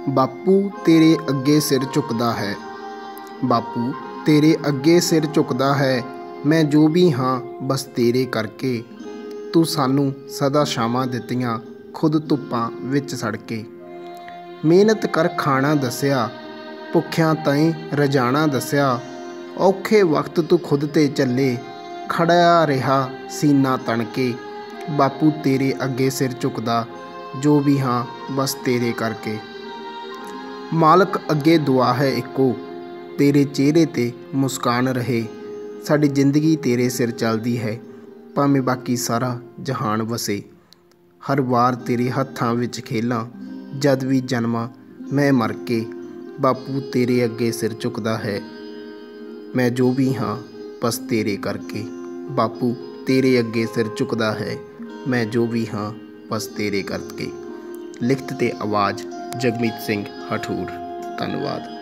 ਬਾਪੂ ਤੇਰੇ ਅੱਗੇ ਸਿਰ ਝੁਕਦਾ ਹੈ। ਬਾਪੂ ਤੇਰੇ ਅੱਗੇ ਸਿਰ ਝੁਕਦਾ ਹੈ। ਮੈਂ ਜੋ ਵੀ ਹਾਂ ਬਸ ਤੇਰੇ ਕਰਕੇ। ਤੂੰ ਸਾਨੂੰ ਸਦਾ ਛਾਵਾਂ ਦਿੱਤੀਆਂ, ਖੁਦ ਧੁੱਪਾਂ ਵਿੱਚ ਸੜ ਕੇ। ਮਿਹਨਤ ਕਰ ਖਾਣਾ ਦੱਸਿਆ, ਭੁੱਖਿਆਂ ਤਾਈਂ ਰਜਾਣਾ ਦੱਸਿਆ। ਔਖੇ ਵਕਤ ਤੂੰ ਖੁਦ 'ਤੇ ਚੱਲੇ, ਖੜਿਆ ਰਿਹਾ ਸੀਨਾ ਤਣ ਕੇ। ਬਾਪੂ ਤੇਰੇ ਅੱਗੇ ਸਿਰ ਝੁਕਦਾ, ਜੋ ਵੀ ਹਾਂ ਬਸ ਤੇਰੇ ਕਰਕੇ। ਮਾਲਕ ਅੱਗੇ ਦੁਆ ਹੈ ਇੱਕੋ, ਤੇਰੇ ਚਿਹਰੇ 'ਤੇ ਮੁਸਕਾਨ ਰਹੇ। ਸਾਡੀ ਜ਼ਿੰਦਗੀ ਤੇਰੇ ਸਿਰ ਚੱਲਦੀ ਹੈ, ਭਾਵੇਂ ਬਾਕੀ ਸਾਰਾ ਜਹਾਨ ਵਸੇ। ਹਰ ਵਾਰ ਤੇਰੇ ਹੱਥਾਂ ਵਿੱਚ ਖੇਲਾਂ, ਜਦ ਵੀ ਜਨਮਾਂ ਮੈਂ ਮਰ ਕੇ। ਬਾਪੂ ਤੇਰੇ ਅੱਗੇ ਸਿਰ ਝੁਕਦਾ ਹੈ, ਮੈਂ ਜੋ ਵੀ ਹਾਂ ਬਸ ਤੇਰੇ ਕਰਕੇ। ਬਾਪੂ ਤੇਰੇ ਅੱਗੇ ਸਿਰ ਝੁਕਦਾ ਹੈ, ਮੈਂ ਜੋ ਵੀ ਹਾਂ ਬਸ ਤੇਰੇ ਕਰਕੇ। ਲਿਖਤ ਤੇ ਆਵਾਜ਼ ਜਗਮੀਤ ਸਿੰਘ ਹਠੂਰ। ਧੰਨਵਾਦ।